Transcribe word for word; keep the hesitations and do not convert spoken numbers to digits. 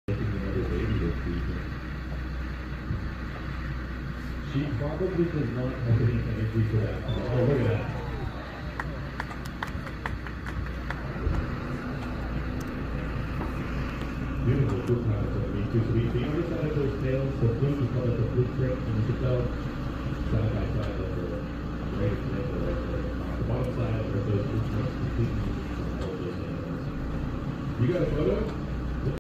She probably does not have any energy for that. Oh, look at that. Beautiful foot pattern on me too. So we, we underside those tails, the flute is called the flute trick, and you can tell side by side that the right tail, the right tail. On the bottom side are those flute tricks completely from all of those animals. You got a photo?